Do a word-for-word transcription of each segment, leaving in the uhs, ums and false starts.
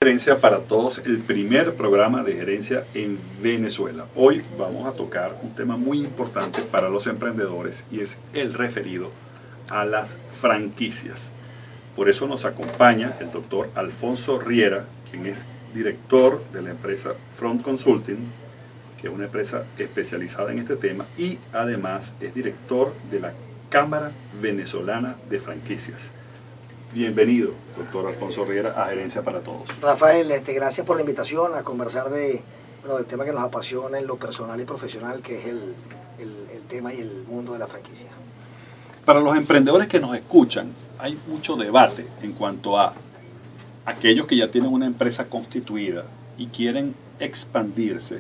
Gerencia para Todos, el primer programa de gerencia en Venezuela. Hoy vamos a tocar un tema muy importante para los emprendedores y es el referido a las franquicias. Por eso nos acompaña el doctor Alfonso Riera, quien es director de la empresa Front Consulting, que es una empresa especializada en este tema, y además es director de la Cámara Venezolana de Franquicias. Bienvenido, doctor Alfonso Riera, a Gerencia para Todos. Rafael, este, gracias por la invitación a conversar de, bueno, del tema que nos apasiona en lo personal y profesional, que es el, el, el tema y el mundo de la franquicia. Para los emprendedores que nos escuchan, hay mucho debate en cuanto a aquellos que ya tienen una empresa constituida y quieren expandirse,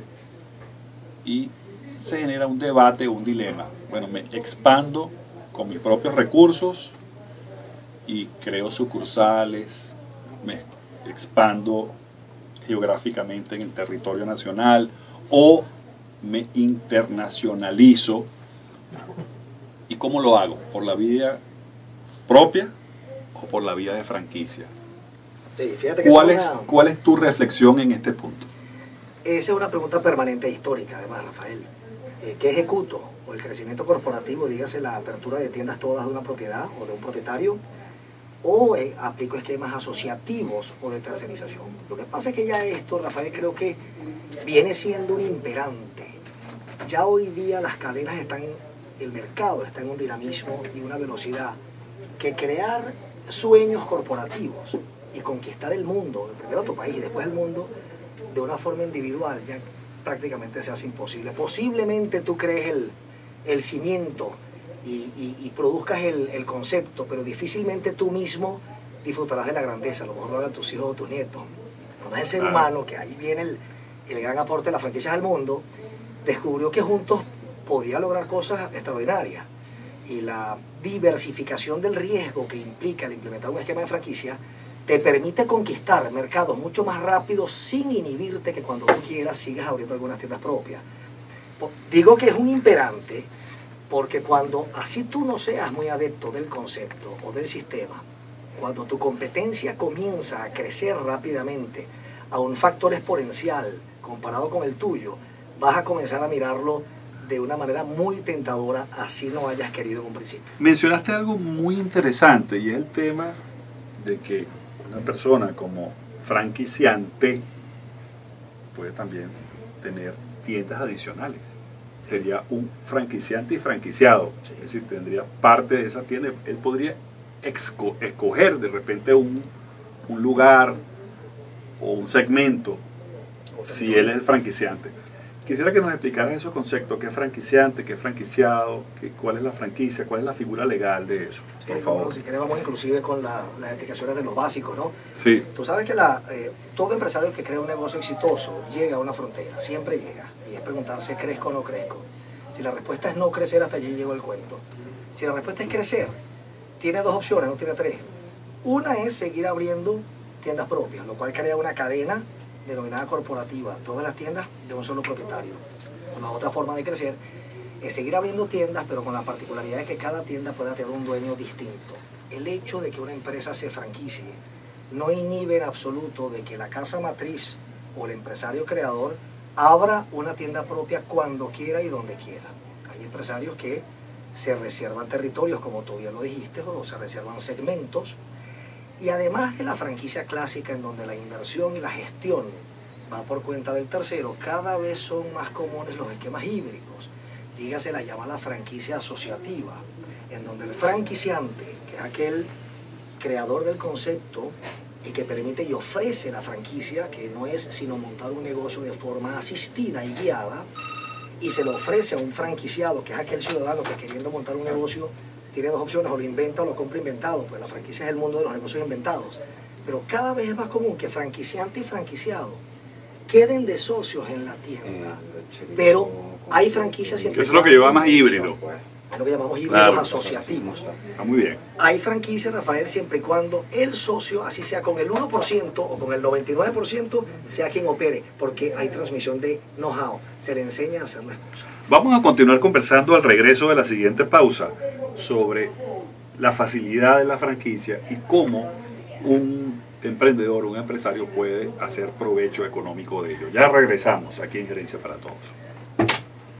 y se genera un debate, un dilema. Bueno, me expando con mis propios recursos y creo sucursales, me expando geográficamente en el territorio nacional o me internacionalizo. ¿Y cómo lo hago? ¿Por la vía propia o por la vía de franquicia? Sí, fíjate que ¿Cuál, es, es, una, ¿Cuál es tu reflexión en este punto? esa es una pregunta permanente e histórica, además, Rafael. Eh, ¿Qué ejecuto? ¿O el crecimiento corporativo, dígase la apertura de tiendas todas de una propiedad o de un propietario? ¿O eh, aplico esquemas asociativos o de tercerización? Lo que pasa es que ya esto, Rafael, creo que viene siendo un imperante. Ya hoy día las cadenas están, el mercado está en un dinamismo y una velocidad que crear sueños corporativos y conquistar el mundo, primero tu país y después el mundo, de una forma individual, ya prácticamente se hace imposible. Posiblemente tú crees el, el cimiento y, y, y produzcas el, el concepto, pero difícilmente tú mismo disfrutarás de la grandeza. A lo mejor lo hagan tus hijos o tus nietos. No es el ser Ah. humano, que ahí viene el, el gran aporte de las franquicias al mundo, descubrió que juntos podía lograr cosas extraordinarias. Y la diversificación del riesgo que implica el implementar un esquema de franquicia te permite conquistar mercados mucho más rápido sin inhibirte que cuando tú quieras sigas abriendo algunas tiendas propias. Digo que es un imperante porque cuando así tú no seas muy adepto del concepto o del sistema, cuando tu competencia comienza a crecer rápidamente a un factor exponencial comparado con el tuyo, vas a comenzar a mirarlo de una manera muy tentadora, así no hayas querido en un principio. Mencionaste algo muy interesante y es el tema de que una persona como franquiciante puede también tener tiendas adicionales. Sería un franquiciante y franquiciado. Sí. Es decir, tendría parte de esa tienda. Él podría exco- escoger de repente un, un lugar o un segmento si él es el franquiciante. Quisiera que nos explicaras esos conceptos, qué es franquiciante, qué es franquiciado, qué, cuál es la franquicia, cuál es la figura legal de eso, por sí, favor. Bueno, si querés vamos inclusive con la, las explicaciones de los básicos, ¿no? Sí. Tú sabes que la, eh, todo empresario que crea un negocio exitoso llega a una frontera, siempre llega, y es preguntarse, ¿crezco o no crezco? Si la respuesta es no crecer, hasta allí llegó el cuento. Si la respuesta es crecer, tiene dos opciones, no tiene tres. Una es seguir abriendo tiendas propias, lo cual crea una cadena denominada corporativa, todas las tiendas de un solo propietario. La otra forma de crecer es seguir abriendo tiendas, pero con la particularidad de que cada tienda pueda tener un dueño distinto. El hecho de que una empresa se franquicie no inhibe en absoluto de que la casa matriz o el empresario creador abra una tienda propia cuando quiera y donde quiera. Hay empresarios que se reservan territorios, como tú bien lo dijiste, o se reservan segmentos. Y además de la franquicia clásica, en donde la inversión y la gestión va por cuenta del tercero, cada vez son más comunes los esquemas híbridos. Dígase la llamada franquicia asociativa, en donde el franquiciante, que es aquel creador del concepto y que permite y ofrece la franquicia, que no es sino montar un negocio de forma asistida y guiada, y se lo ofrece a un franquiciado, que es aquel ciudadano que queriendo montar un negocio tiene dos opciones, o lo inventa o lo compra inventado, pues la franquicia es el mundo de los negocios inventados. Pero cada vez es más común que franquiciante y franquiciado queden de socios en la tienda, pero hay franquicias siempre. Eso es lo que lleva más híbrido. Es lo que llamamos híbridos Claro. asociativos. Está muy bien. Hay franquicias, Rafael, siempre y cuando el socio, así sea con el uno por ciento o con el noventa y nueve por ciento, sea quien opere, porque hay transmisión de know-how, se le enseña a hacer las cosas. Vamos a continuar conversando al regreso de la siguiente pausa sobre la facilidad de la franquicia y cómo un emprendedor, un empresario puede hacer provecho económico de ello. Ya regresamos aquí en Gerencia para Todos.